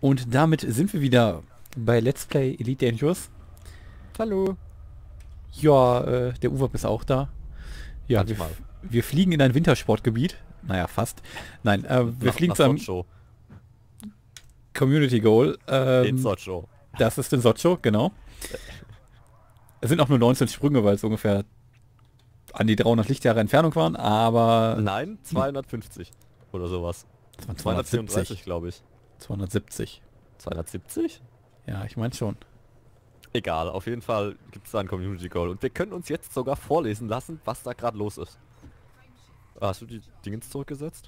Und damit sind wir wieder bei Let's Play Elite Dangerous. Hallo. Ja, der Uwab ist auch da. Ja, Manchmal. wir fliegen in ein Wintersportgebiet. Naja, fast. Nein, wir fliegen zu einem Community Goal. Den Socho. Das ist in Socho, genau. Es sind auch nur 19 Sprünge, weil es ungefähr an die 300 Lichtjahre Entfernung waren, aber... Nein, 250 oder sowas. Das waren 234, glaube ich. 270. 270? Ja, ich meine schon. Egal, auf jeden Fall gibt es da ein Community Goal. Und wir können uns jetzt sogar vorlesen lassen, was da gerade los ist. Hast du die Dingens zurückgesetzt?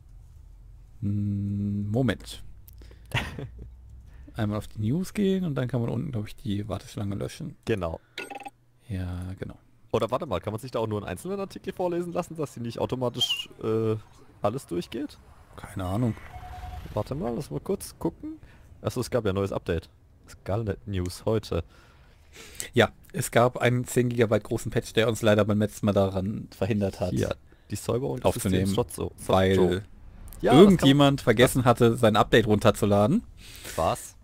Moment. Einmal auf die News gehen und dann kann man unten, glaube ich, die Warteschlange löschen. Genau. Ja, genau. Oder warte mal, kann man sich da auch nur einen einzelnen Artikel vorlesen lassen, dass sie nicht automatisch alles durchgeht? Keine Ahnung. Warte mal, lass mal kurz gucken. Achso, es gab ja ein neues Update. Skullnet News heute. Ja, es gab einen 10 GB großen Patch, der uns leider beim letzten Mal daran verhindert hat, Ja, die Säuberung des aufzunehmen, Systems Socho. weil Ja, irgendjemand vergessen hatte, sein Update runterzuladen. Was?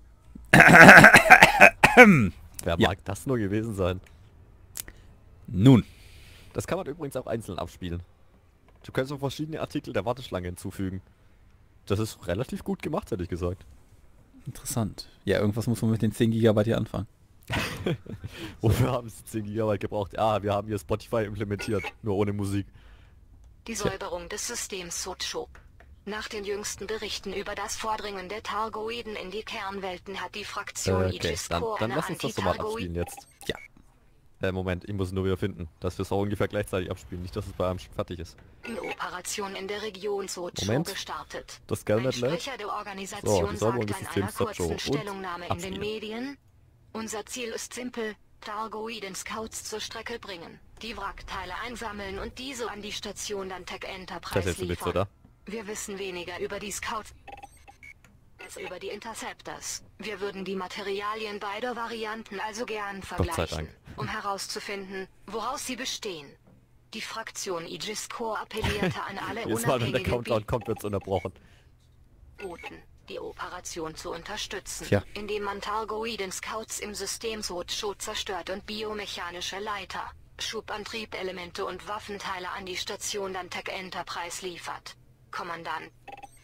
Wer Ja. mag das nur gewesen sein? Nun, Das kann man übrigens auch einzeln abspielen. Du kannst auch verschiedene Artikel der Warteschlange hinzufügen. Das ist relativ gut gemacht, hätte ich gesagt. interessant. Ja, irgendwas muss man mit den 10 GB hier anfangen. Wofür haben sie 10 GB gebraucht? Ah, wir haben hier Spotify implementiert, nur ohne Musik. Die Säuberung des Systems Socho. Nach den jüngsten Berichten über das Vordringen der Targoiden in die Kernwelten hat die Fraktion Okay, Aegis dann Corps eine lass uns das doch mal abspielen jetzt. Ja. Moment, ich muss es nur wieder finden, dass wir es auch ungefähr gleichzeitig abspielen, nicht dass es bei einem schon fertig ist. Operation in der Region Socho Moment. gestartet. Das Ein Skullnet lädt. Sprecher der So, Organisation die Säuberung sagt des in Systems einer Socho kurzen und Stellungnahme in den abspielen. Medien: Unser Ziel ist simpel, Targoiden Scouts zur Strecke bringen, die Wrackteile einsammeln und diese an die Station Dantec Das Enterprise ist jetzt ein Witz, liefern. oder? Wir wissen weniger über die Scouts als über die Interceptors. Wir würden die Materialien beider Varianten also gern sei vergleichen, Dank. um herauszufinden, woraus sie bestehen. Die Fraktion Aegis Corps appellierte an alle Jedes Mal, wenn der unabhängigen Countdown kommt, wird es unterbrochen. Piloten, die Operation zu unterstützen, Tja. indem man Targoiden Scouts im System Socho zerstört und biomechanische Leiter, Schubantriebelemente und Waffenteile an die Station Dantec Enterprise liefert. Kommandant.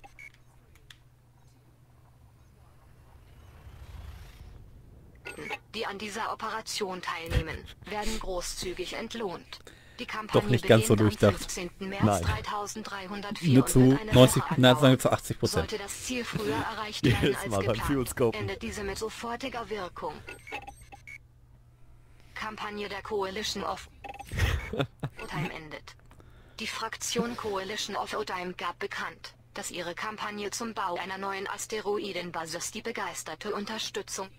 Die an dieser Operation teilnehmen, werden großzügig entlohnt. Die Kampagne Doch nicht ganz so beginnt am durchdacht. 15. März Nein. 3304 nur und zu wird eine 90, Woche nein, andauern. sagen wir zu 80%. Sollte das Ziel früher erreicht werden Jedes als Mal beim geplant, Fuelscopen. endet diese mit sofortiger Wirkung. Kampagne der Coalition of Odheim endet. Die Fraktion Coalition of Odheim gab bekannt, dass ihre Kampagne zum Bau einer neuen Asteroidenbasis die begeisterte Unterstützung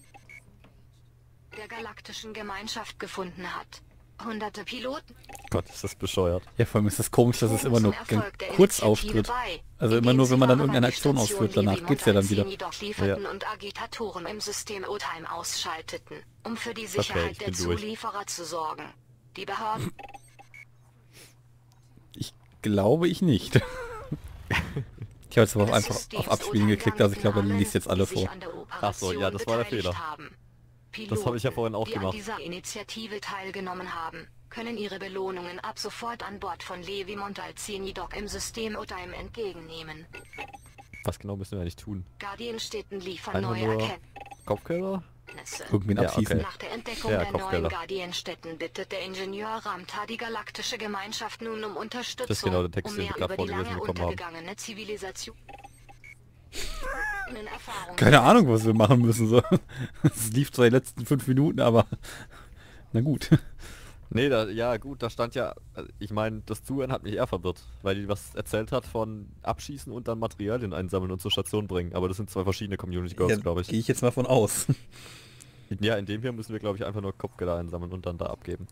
der galaktischen Gemeinschaft gefunden hat. Hunderte Piloten Gott, ist das bescheuert. Ja, vor allem ist das komisch, dass es immer nur zum Erfolg der kurz Initiative auftritt. bei, Also immer indem nur, sie wenn man dann Fahrer irgendeine die Aktion Station ausführt, danach Levin geht's und ja dann wieder. Alcini dort lieferten und Agitatoren im System Odheim ausschalteten, um für die Sicherheit ich der bin durch. Zulieferer zu sorgen. Die Behörden Ich glaube ich nicht. Ich habe jetzt aber auch des einfach Systems auf Abspielen Odheim geklickt, also ich glaube, er danken liest jetzt allen, alle die sich vor. an der Ach so, ja, Operation das war der beteiligt Fehler. haben. Das habe ich ja vorhin auch die gemacht. an dieser Initiative teilgenommen haben, können ihre Belohnungen ab sofort an Bord von Levi Montalcini Dock im System Odheim entgegennehmen. Was genau müssen wir eigentlich tun? Guardian-Städten liefern Einfach neue nur Erkenntnisse. Kopfgelder? Irgendwen Ja, abschießen. okay. Nach der Entdeckung Ja, der neuen Kopfgelder. Guardian-Städten bittet der Ingenieur Ramta die galaktische Gemeinschaft nun um Unterstützung, Das ist genau der Text, um den mehr wir gerade über die vorgelesen lange bekommen haben. untergegangene Zivilisation Erfahrung Keine Ahnung, was wir machen müssen. So. Es lief zwar die letzten 5 Minuten, aber na gut. Nee, ja gut, da stand ja, ich meine, das Zuhören hat mich eher verwirrt, weil die was erzählt hat von Abschießen und dann Materialien einsammeln und zur Station bringen. Aber das sind zwei verschiedene Community Goals, Ja, glaube gehe ich. ich jetzt mal von aus. Ja, in dem hier müssen wir, glaube ich, einfach nur Kopfgelder einsammeln und dann da abgeben.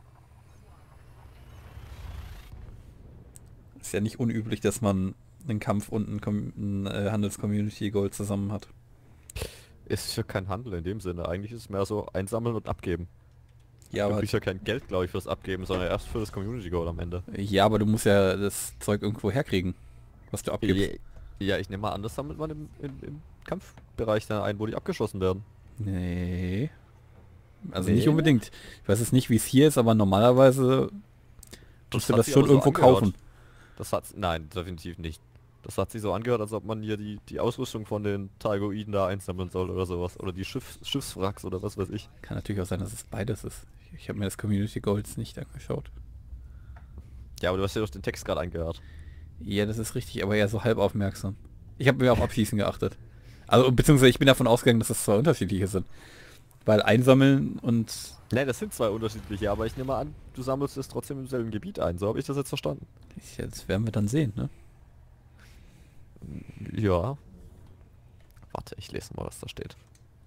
Ist ja nicht unüblich, dass man einen Kampf und ein Handels-Community-Goal zusammen hat. Ist ja kein Handel in dem Sinne. Eigentlich ist es mehr so einsammeln und abgeben. Ja, Du aber, kriegst ja kein Geld, glaube ich, fürs Abgeben, sondern erst für das Community Goal am Ende. ja, aber du musst ja das Zeug irgendwo herkriegen, was du abgibst. Ja, ich nehme mal an, das sammelt man im Kampfbereich dann ein, wo die abgeschossen werden. Nee. Also Nee. nicht unbedingt. Ich weiß jetzt nicht, wie es hier ist, aber normalerweise musst du hat das sich schon aber so irgendwo angehört. kaufen. Das hat... Nein, definitiv nicht. Das hat sich so angehört, als ob man hier die Ausrüstung von den Targoiden da einsammeln soll oder sowas. Oder die Schiffswracks oder was weiß ich. Kann natürlich auch sein, dass es beides ist. Ich habe mir das Community Goals nicht angeschaut. Ja, aber du hast ja doch den Text gerade angehört. Ja, das ist richtig, aber eher so halb aufmerksam. Ich habe mir auf Abschießen geachtet. Also, beziehungsweise ich bin davon ausgegangen, dass das zwei unterschiedliche sind. Weil einsammeln und... Ne, das sind zwei unterschiedliche, aber ich nehme mal an, du sammelst es trotzdem im selben Gebiet ein. So habe ich das jetzt verstanden. Das werden wir dann sehen, ne? Ja. Warte, ich lese mal, was da steht.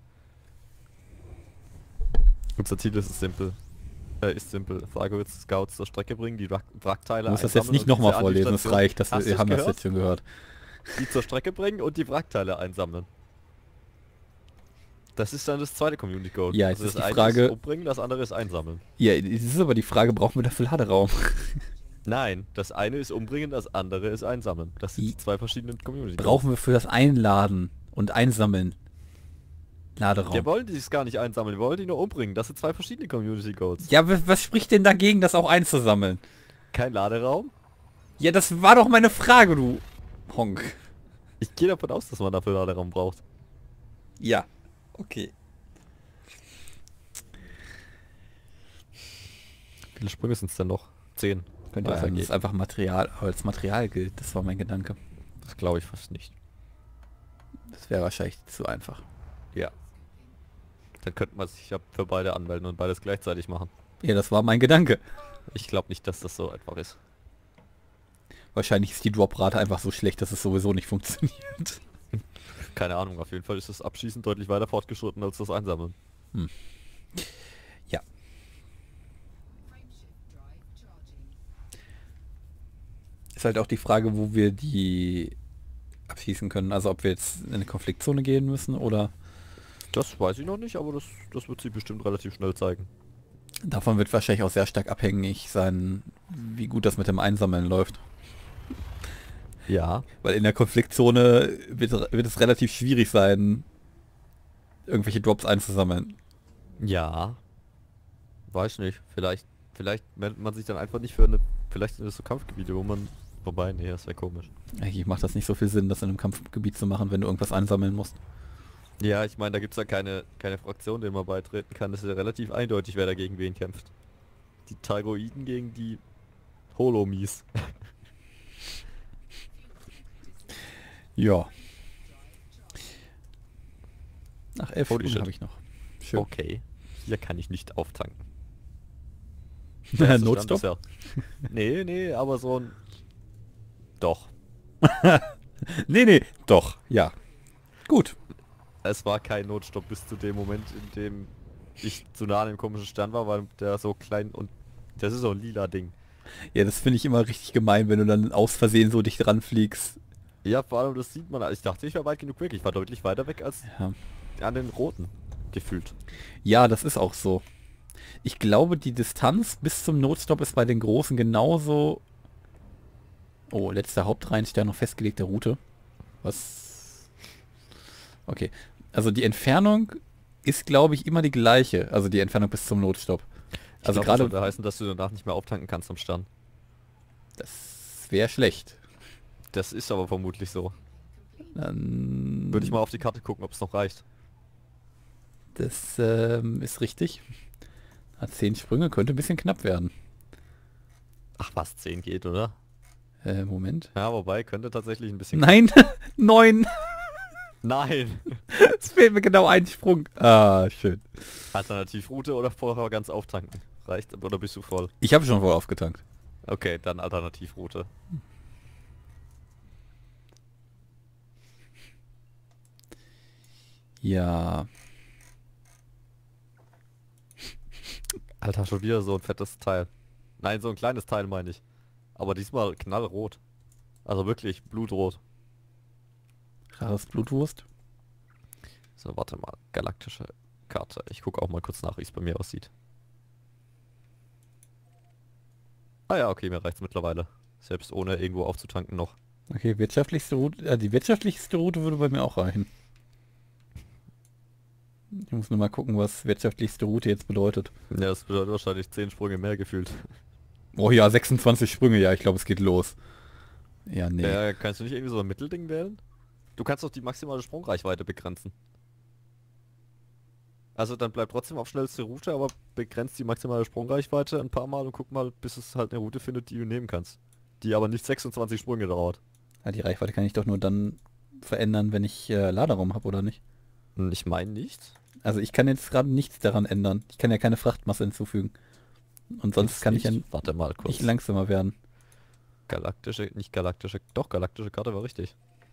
Unser Ziel ist simpel. Thargoids Scouts zur Strecke bringen, die Wrackteile Du musst das jetzt einsammeln nicht und nochmal diese an die vorlesen, das Station- reicht, das, Hast wir du's haben das gehört? jetzt schon gehört. Die zur Strecke bringen und die Wrackteile einsammeln. Das ist dann das zweite Community Goal. Ja, jetzt Also ist das die eine Frage- ist umbringen, das andere ist einsammeln. Ja, es ist aber die Frage, brauchen wir dafür Laderaum? Nein, das eine ist umbringen, das andere ist einsammeln. Das sind die zwei verschiedenen Community Goals. Brauchen wir für das Einladen und Einsammeln Laderaum? Wir wollen die es gar nicht einsammeln, wir wollen die nur umbringen. Das sind zwei verschiedene Community Goals. Ja, was spricht denn dagegen, das auch einzusammeln? Kein Laderaum? Ja, das war doch meine Frage, du Honk. Ich gehe davon aus, dass man dafür Laderaum braucht. Ja, okay. Wie viele Sprünge sind es denn noch? 10. Könnte Weil das das ist einfach Material, als Material gilt. Das war mein Gedanke. Das glaube ich fast nicht. Das wäre wahrscheinlich zu einfach. Ja. Dann könnte man sich ja für beide anmelden und beides gleichzeitig machen. Ja, das war mein Gedanke. Ich glaube nicht, dass das so einfach ist. Wahrscheinlich ist die Droprate einfach so schlecht, dass es sowieso nicht funktioniert. Keine Ahnung, auf jeden Fall ist das Abschießen deutlich weiter fortgeschritten als das Einsammeln. Ja. Ist halt auch die Frage, wo wir die abschießen können. Also ob wir jetzt in eine Konfliktzone gehen müssen oder... Das weiß ich noch nicht, aber das wird sie bestimmt relativ schnell zeigen. Davon wird wahrscheinlich auch sehr stark abhängig sein, wie gut das mit dem Einsammeln läuft. Ja. Weil in der Konfliktzone wird es relativ schwierig sein, irgendwelche Drops einzusammeln. Ja. Weiß nicht. Vielleicht meldet man sich dann einfach nicht für eine... Vielleicht sind das so Kampfgebiete, wo man... Wobei, nee, das wäre komisch. Eigentlich macht das nicht so viel Sinn, das in einem Kampfgebiet zu machen, wenn du irgendwas einsammeln musst. Ja, ich meine, da gibt es ja keine Fraktion, denen man beitreten kann. Das ist ja relativ eindeutig, wer dagegen wen kämpft. Die Targoiden gegen die Holomies. Ja. Nach 11 Holy Stunden shit. habe ich noch. Schön. Okay. Hier kann ich nicht auftanken. Der erste Notstopp? Stand bisher. Nee, aber so ein... Doch. Nee, doch, ja. Gut. Es war kein Notstopp bis zu dem Moment, in dem ich zu nah an dem komischen Stern war, weil der so klein und... Das ist so ein lila Ding. Ja, das finde ich immer richtig gemein, wenn du dann aus Versehen so dicht dran fliegst. Ja, vor allem das sieht man. Ich dachte, ich war weit genug weg. Ich war deutlich weiter weg als Ja. an den roten. Gefühlt. Ja, das ist auch so. Ich glaube, die Distanz bis zum Notstopp ist bei den Großen genauso... Oh, letzter Hauptreihenstern noch festgelegte Route. Was... Okay. Also die Entfernung ist, glaube ich, immer die gleiche. Also die Entfernung bis zum Notstopp. Also Das gerade... sollte heißen, dass du danach nicht mehr auftanken kannst am Stern. Das wäre schlecht. Das ist aber vermutlich so. Dann... Würde ich mal auf die Karte gucken, ob es noch reicht. Das ist richtig. Hat 10 Sprünge, könnte ein bisschen knapp werden. Ach was, 10 geht, oder? Moment. Ja, wobei, könnte tatsächlich ein bisschen... Nein, 9. Nein! Es fehlt mir genau ein Sprung. Ah, schön. Alternativroute oder vorher ganz auftanken? Reicht, oder bist du voll? Ich habe schon voll aufgetankt. Okay, dann Alternativroute. Ja. Alter, schon wieder so ein fettes Teil. Nein, so ein kleines Teil meine ich. Aber diesmal knallrot. Also wirklich blutrot. Rares Blutwurst. So, warte mal. Galaktische Karte. Ich gucke auch mal kurz nach, wie es bei mir aussieht. Ah ja, okay, mir reicht's mittlerweile. Selbst ohne irgendwo aufzutanken noch. Okay, wirtschaftlichste Route. Die wirtschaftlichste Route würde bei mir auch reichen. muss nur mal gucken, was wirtschaftlichste Route jetzt bedeutet. Ja, das bedeutet wahrscheinlich 10 Sprünge mehr gefühlt. Oh ja, 26 Sprünge, ja, ich glaube, es geht los. Ja, nee. Kannst du nicht irgendwie so ein Mittelding wählen? Du kannst doch die maximale Sprungreichweite begrenzen. Also dann bleib trotzdem auf schnellste Route, aber begrenzt die maximale Sprungreichweite ein paar Mal und guck mal, bis es halt eine Route findet, die du nehmen kannst. Die aber nicht 26 Sprünge dauert. Ja, die Reichweite kann ich doch nur dann verändern, wenn ich Laderaum habe, oder nicht? Ich meine nicht. Also ich kann jetzt gerade nichts daran ändern. Ich kann ja keine Frachtmasse hinzufügen. Und sonst kann ich ja Warte mal kurz. nicht langsamer werden. Galaktische Karte war richtig.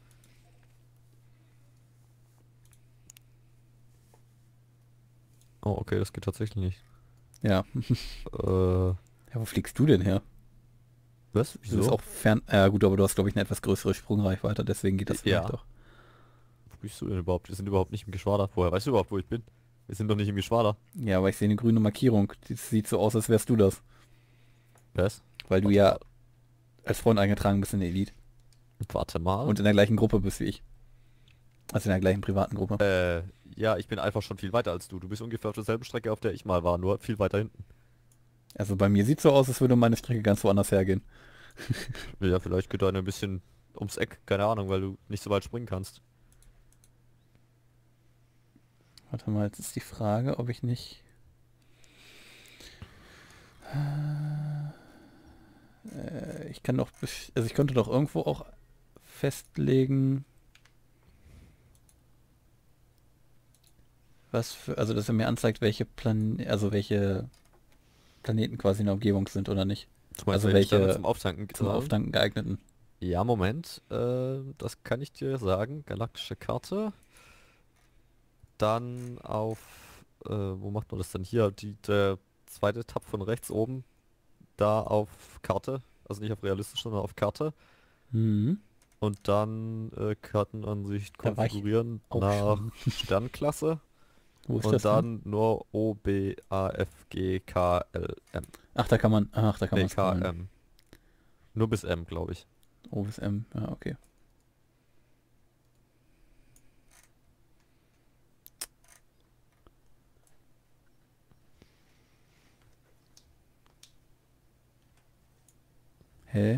Oh, okay, das geht tatsächlich nicht. Ja. Äh, Ja, wo fliegst du denn her? was? Du bist Wieso? auch fern. Ja gut, aber du hast glaube ich eine etwas größere Sprungreichweite, deswegen geht das vielleicht Ja. auch. Wo bist du denn überhaupt? Wir sind überhaupt nicht im Geschwader. Woher weißt du überhaupt, wo ich bin? Wir sind doch nicht im Geschwader. Ja, aber ich sehe eine grüne Markierung. Die sieht so aus, als wärst du das. Was? Weil du ja als Freund eingetragen bist in der Elite. Warte mal. Und in der gleichen Gruppe bist wie ich. Also in der gleichen privaten Gruppe. Ja, ich bin einfach schon viel weiter als du. Du bist ungefähr auf derselben Strecke, auf der ich mal war, nur viel weiter hinten. Also bei mir sieht so aus, als würde meine Strecke ganz woanders hergehen. Ja, vielleicht geht deine ein bisschen ums Eck, keine Ahnung, weil du nicht so weit springen kannst. Warte mal, jetzt ist die Frage, ob ich nicht... ich kann doch... Also ich könnte doch irgendwo auch festlegen... Was für... Also dass er mir anzeigt, welche welche Planeten quasi in der Umgebung sind oder nicht. Du meinst, Also welche Sterne welche zum Auftanken zum Auftanken geeigneten. Ja, Moment. Das kann ich dir sagen. Galaktische Karte. Dann auf... wo macht man das denn? Hier, der zweite Tab von rechts oben. Da auf Karte. Also nicht auf realistisch, sondern auf Karte. Mhm. Und dann Kartenansicht Da war ich konfigurieren auch nach schon. Sternklasse. Wo ist Und das denn? dann nur O, B, A, F, G, K, L, M. Ach, da kann man Nee, K, scrollen. M. Nur bis M, glaube ich. O bis M, ja, okay. Hä?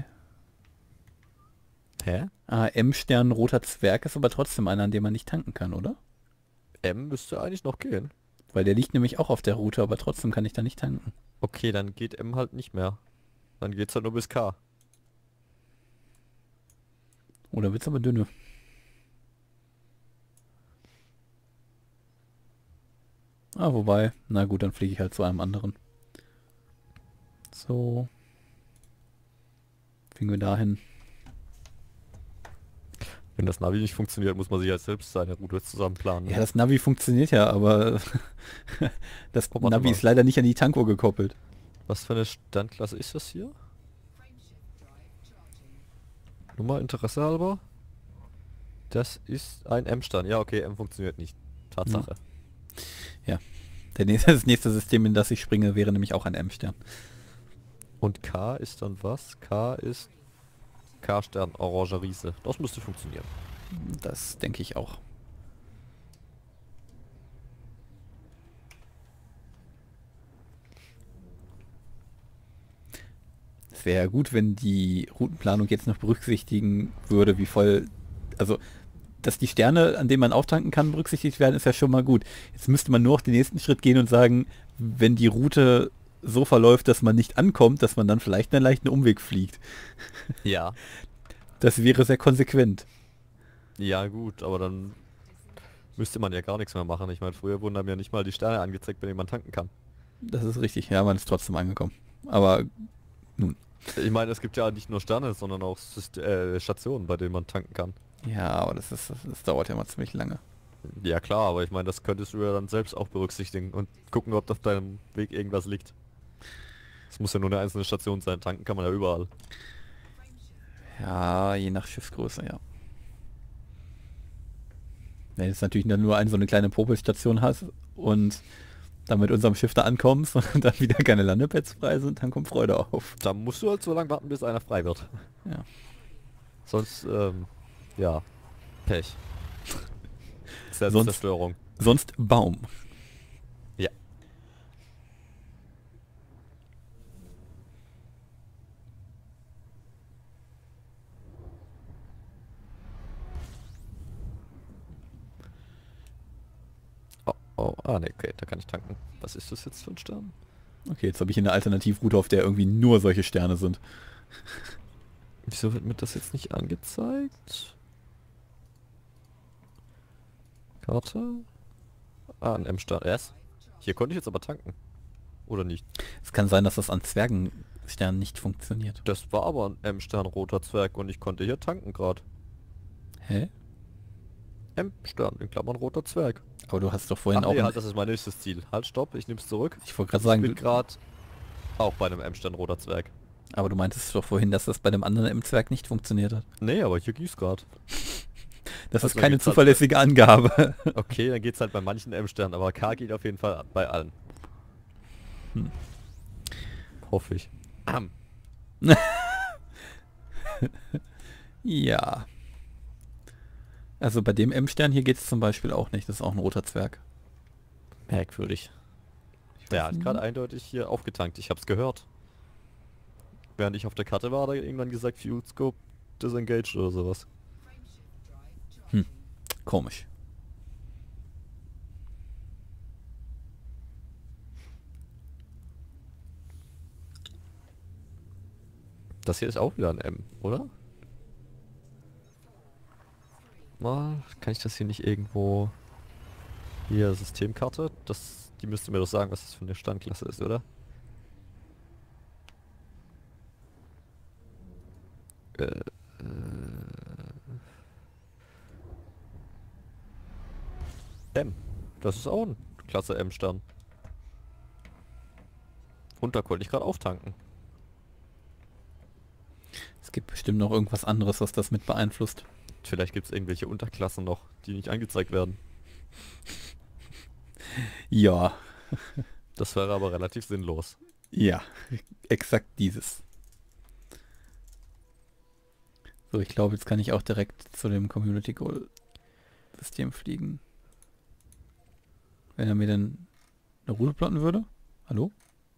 Hä? Ah, M-Stern, roter Zwerg ist aber trotzdem einer, an dem man nicht tanken kann, oder? M müsste eigentlich noch gehen. Weil der liegt nämlich auch auf der Route, aber trotzdem kann ich da nicht tanken. Okay, dann geht M halt nicht mehr. Dann geht's halt nur bis K. Oder wird's aber dünne? Ah, wobei, na gut, dann fliege ich halt zu einem anderen. So. Fliegen wir dahin. Wenn das Navi nicht funktioniert, muss man sich halt selbst seine Route zusammen planen. Ja, das Navi funktioniert ja, aber das Oh, warte Navi mal. ist leider nicht an die Tankuhr gekoppelt. Was für eine Standklasse ist das hier? Nur mal Interesse halber. Das ist ein M-Stern. Ja, okay, M funktioniert nicht. Tatsache. Das nächste System, in das ich springe, wäre nämlich auch ein M-Stern. Und K ist dann was? K ist K-Stern, Orange Riese. Das müsste funktionieren. Das denke ich auch. Es wäre ja gut, wenn die Routenplanung jetzt noch berücksichtigen würde, wie voll... Also, dass die Sterne, an denen man auftanken kann, berücksichtigt werden, ist ja schon mal gut. Jetzt müsste man nur noch den nächsten Schritt gehen und sagen, wenn die Route so verläuft, dass man nicht ankommt, dass man dann vielleicht einen leichten Umweg fliegt. Ja. Das wäre sehr konsequent. Ja gut, aber dann müsste man ja gar nichts mehr machen. Ich meine, früher wurden einem ja nicht mal die Sterne angezeigt, bei denen man tanken kann. Das ist richtig. Ja, man ist trotzdem angekommen. Aber Ich meine, es gibt ja nicht nur Sterne, sondern auch Stationen, bei denen man tanken kann. ja, aber das dauert ja mal ziemlich lange. Ja klar, aber ich meine, das könntest du ja dann selbst auch berücksichtigen und gucken, ob auf deinem Weg irgendwas liegt. Es muss ja nur eine einzelne Station sein, tanken kann man ja überall. Ja, je nach Schiffsgröße, ja. Wenn du jetzt natürlich nur so eine kleine Popelstation hast und dann mit unserem Schiff da ankommst und dann wieder keine Landepads frei sind, dann kommt Freude auf. Da musst du halt so lange warten, bis einer frei wird. Ja. Sonst, ja, Pech. Sonst- Zerstörung. Sonst Baum. Ah ne, okay, da kann ich tanken. Was ist das jetzt für ein Stern? Okay, jetzt habe ich eine Alternativroute, auf der irgendwie nur solche Sterne sind. Wieso wird mir das jetzt nicht angezeigt? Karte? Ah, ein M-Stern. Yes. Hier konnte ich jetzt aber tanken. Oder nicht? Es kann sein, dass das an Zwergensternen nicht funktioniert. Das war aber ein M-Stern roter Zwerg und ich konnte hier tanken gerade. Hä? M-Stern, in Klammern roter Zwerg. Aber du hast doch vorhin Ach auch... nee, halt, das ist mein nächstes Ziel. Halt, stopp, ich nehm's zurück. ich wollte gerade Ich sagen, bin gerade auch bei einem M-Stern roter Zwerg. aber du meintest doch vorhin, dass das bei dem anderen M-Zwerg nicht funktioniert hat. Nee, aber hier gießt gerade. Das Also ist dann keine geht's halt- zuverlässige Angabe. Okay, dann geht's halt bei manchen M-Sternen, aber K geht auf jeden Fall bei allen. Hoffe ich. Ja. Also bei dem M-Stern hier geht es zum Beispiel auch nicht. Das ist auch ein roter Zwerg. Merkwürdig. Der hat gerade eindeutig hier aufgetankt. Ich hab's gehört. Während ich auf der Karte war, hat er irgendwann gesagt, Fuel Scope disengaged oder sowas. Komisch. Das hier ist auch wieder ein M, oder? Mal, kann ich das hier nicht irgendwo... Hier, Systemkarte? Die müsste mir doch sagen, was das für eine Standklasse ist, oder? M. Das ist auch ein Klasse M-Stern. Und da konnte ich gerade auftanken. Es gibt bestimmt noch irgendwas anderes, was das mit beeinflusst. Vielleicht gibt es irgendwelche Unterklassen noch, die nicht angezeigt werden. Ja. Das wäre aber relativ sinnlos. Ja. Exakt dieses. So, ich glaube, jetzt kann ich auch direkt zu dem Community Goal System fliegen. Wenn er mir dann eine Route plotten würde. Hallo?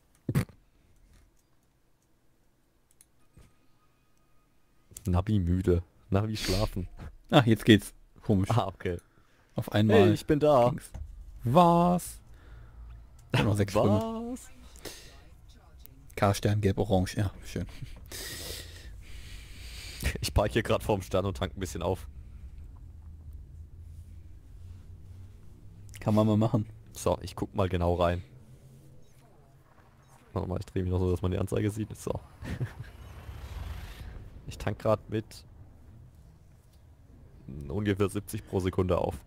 Navi müde. Navi schlafen. Ah, jetzt geht's. Komisch. Ah, okay. Auf einmal. Hey, ich bin da. ging's. Was? Und noch 6 Sprünge. Was? K-Stern, gelb, orange. Ja, schön. Ich parke hier gerade vorm Stern und tank ein bisschen auf. Kann man mal machen. So, ich guck mal genau rein. Warte mal, ich drehe mich noch so, dass man die Anzeige sieht. So. Ich tank gerade mit ungefähr 70 pro Sekunde auf.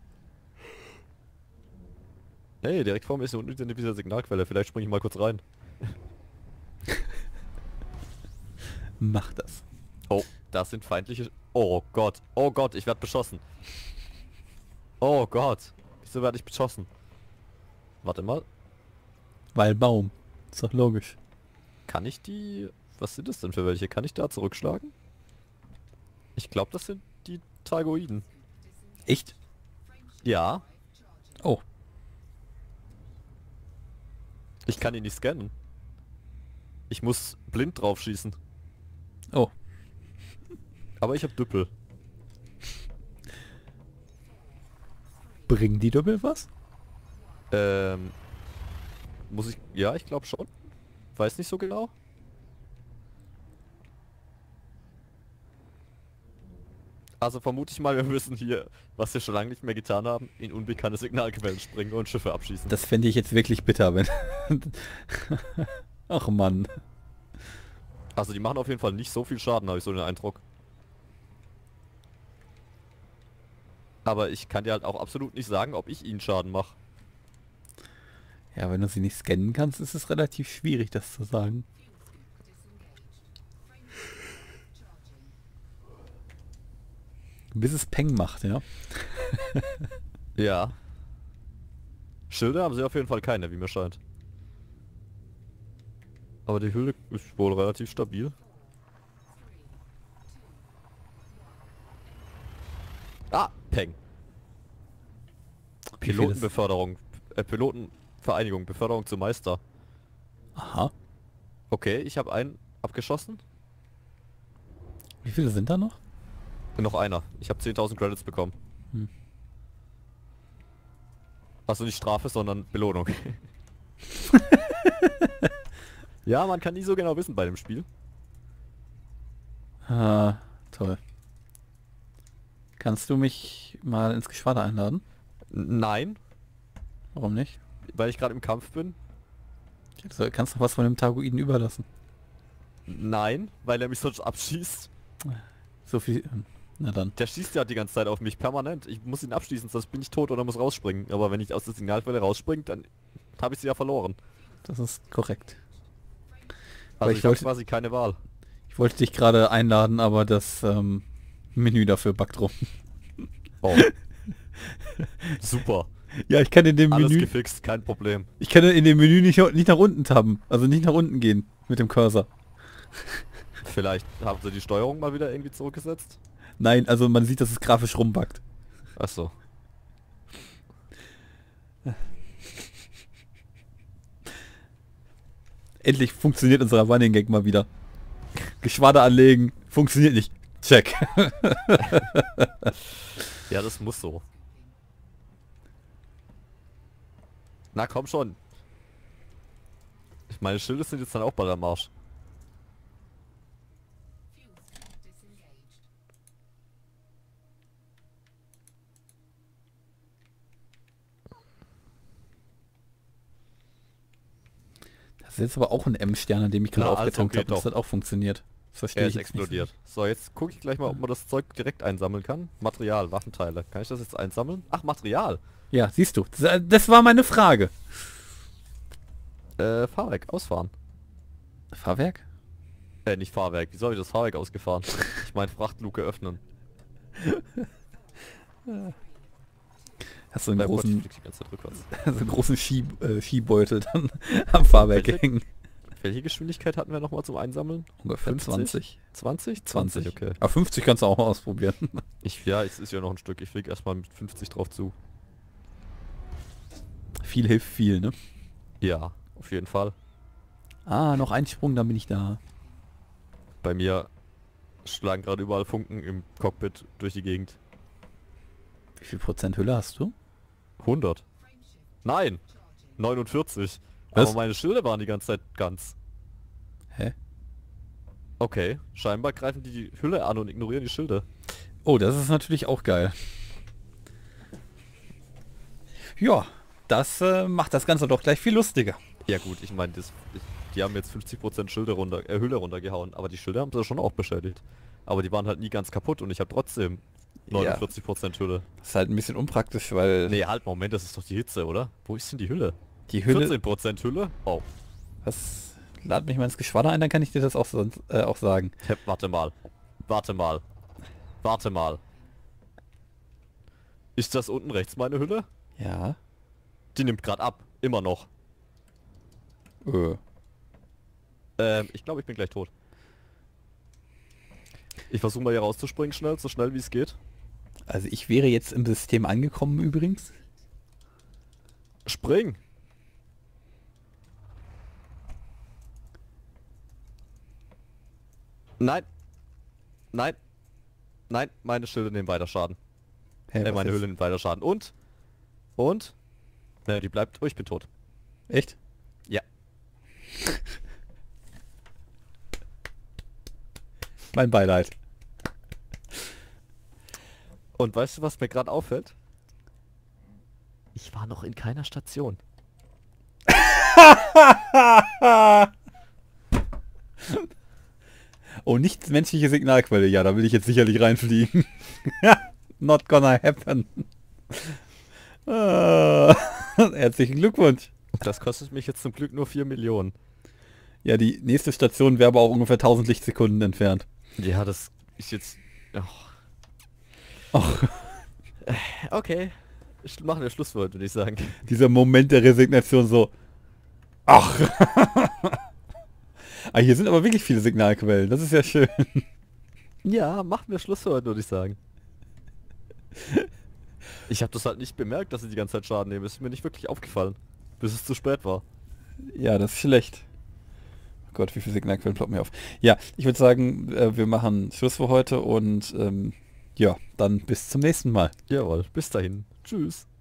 Hey, direkt vor mir ist eine unidentifizierte Signalquelle. Vielleicht springe ich mal kurz rein. Mach das. Oh, das sind feindliche... Oh Gott, ich werde beschossen. Oh Gott, wieso werde ich beschossen? Warte mal, Weil Baum. Ist doch logisch. kann ich die... Was sind das denn für welche? Kann ich da zurückschlagen? Ich glaube, das sind die Targoiden. Echt? Ja, Oh. ich kann ihn nicht scannen. Ich muss blind drauf schießen. Oh. Aber ich habe Düppel. Bringen die Doppel was? Muss ich... Ja, ich glaube schon. Weiß nicht so genau. Also vermute ich mal, wir müssen hier, was wir schon lange nicht mehr getan haben, in unbekannte Signalquellen springen und Schiffe abschießen. Das fände ich jetzt wirklich bitter, wenn... Ach Mann. Also die machen auf jeden Fall nicht so viel Schaden, habe ich so den Eindruck. Aber ich kann dir halt auch absolut nicht sagen, ob ich ihnen Schaden mache. Ja, wenn du sie nicht scannen kannst, ist es relativ schwierig, das zu sagen. Bis es Peng macht, ja. Ja. Schilder haben sie auf jeden Fall keine, wie mir scheint. Aber die Hülle ist wohl relativ stabil. Ah, Peng. Wie viel ist- Pilotenbeförderung. Pilotenvereinigung. Beförderung zum Meister. Aha. Okay, ich habe einen abgeschossen. Wie viele sind da noch? Noch einer. Ich habe 10.000 Credits bekommen. Also nicht Strafe, sondern Belohnung. Ja, man kann nie so genau wissen bei dem Spiel. Ah, toll. Kannst du mich mal ins Geschwader einladen? Nein, Warum nicht? weil ich gerade im Kampf bin. Du kannst doch was von dem Targoiden überlassen. Nein, weil er mich sonst abschießt. So viel... Na dann. Der schießt ja die ganze Zeit auf mich, permanent. Ich muss ihn abschießen, sonst bin ich tot oder muss rausspringen. Aber wenn ich aus der Signalquelle rausspringe, dann habe ich sie ja verloren. Das ist korrekt. Also ich ich habe wollte- quasi keine Wahl. Ich wollte dich gerade einladen, aber das Menü dafür backt rum. Oh. Super. Ja, ich kann in dem Alles Menü... gefixt, kein Problem. Ich kann in dem Menü nicht nach unten tabben. Also nicht nach unten gehen mit dem Cursor. Vielleicht haben sie die Steuerung mal wieder irgendwie zurückgesetzt. Nein, also man sieht, dass es grafisch rumbackt. Achso. Endlich funktioniert unser Running Gag mal wieder. Geschwader anlegen, funktioniert nicht. Check. Ja, das muss so. Na komm schon. Meine Schilde sind jetzt dann auch bald am Marsch. Das ist jetzt aber auch ein M-Stern, an dem ich gerade Na, also aufgetankt geht habe. Das doch. hat auch funktioniert. Das verstehe Er ich ist jetzt nicht. explodiert. So, jetzt gucke ich gleich mal, ob man das Zeug direkt einsammeln kann. Material, Waffenteile. Kann ich das jetzt einsammeln? Ach, Material. Ja, siehst du. Das war meine Frage. Fahrwerk, ausfahren. Fahrwerk? Nicht Fahrwerk. Wie soll ich das Fahrwerk ausgefahren? Ich meine Frachtluke öffnen. Hast du einen Gott, ich großen, flieg die ganze Zeit rückwärts. so einen großen Skibeutel dann am Fahrwerk Welche? hängen. Welche Geschwindigkeit hatten wir nochmal zum Einsammeln? Ungefähr 50? 20. 20? 20, okay. Aber 50 kannst du auch mal ausprobieren. Ja, es ist ja noch ein Stück. Ich flieg erstmal mit 50 drauf zu. Viel hilft viel, ne? Ja, auf jeden Fall. Ah, noch ein Sprung, dann bin ich da. Bei mir schlagen gerade überall Funken im Cockpit durch die Gegend. Wie viel Prozent Hülle hast du? 100. Nein! 49. Was? Aber meine Schilde waren die ganze Zeit ganz. Hä? Okay, scheinbar greifen die Hülle an und ignorieren die Schilde. Oh, das ist natürlich auch geil. Ja, das macht das Ganze doch gleich viel lustiger. Ja gut, ich meine, die haben jetzt 50% Hülle runtergehauen, aber die Schilde haben sie schon auch beschädigt. Aber die waren halt nie ganz kaputt und ich habe trotzdem 49% Hülle. Das ist halt ein bisschen unpraktisch, weil Nee, halt, Moment, das ist doch die Hitze, oder? Wo ist denn die Hülle? die Hülle... 14% Hülle? Oh. Was? Lad mich mal ins Geschwader ein, dann kann ich dir das auch, auch sagen. Warte mal. Warte mal. Warte mal. Ist das unten rechts meine Hülle? Ja. Die nimmt gerade ab. Immer noch. Ich glaube, ich bin gleich tot. Ich versuche mal hier rauszuspringen schnell, so schnell wie es geht. Also ich wäre jetzt im System angekommen übrigens. Spring! Nein! Nein! Nein, meine Schilde nehmen weiter Schaden. Hä, was Meine jetzt? Hülle nimmt weiter Schaden. Und? Und? Ne, die bleibt... Oh, ich bin tot. Echt? Ja. Mein Beileid. Und weißt du, was mir gerade auffällt? Ich war noch in keiner Station. Oh, nicht menschliche Signalquelle. Ja, da will ich jetzt sicherlich reinfliegen. Not gonna happen. Herzlichen Glückwunsch. Das kostet mich jetzt zum Glück nur 4 Millionen. Ja, die nächste Station wäre aber auch ungefähr 1000 Lichtsekunden entfernt. Ja, das ist jetzt... Ach, Okay. Machen wir Schluss für heute, würde ich sagen. dieser Moment der Resignation so. Ach. Ah, hier sind aber wirklich viele Signalquellen. Das ist ja schön. Ja, machen wir Schluss für heute, würde ich sagen. Ich habe das halt nicht bemerkt, dass sie die ganze Zeit Schaden nehmen. Ist mir nicht wirklich aufgefallen. Bis es zu spät war. Ja, das ist schlecht. Oh Gott, wie viele Signalquellen ploppen mir auf. Ja, ich würde sagen, wir machen Schluss für heute und ja, dann bis zum nächsten Mal. Jawohl, bis dahin. Tschüss.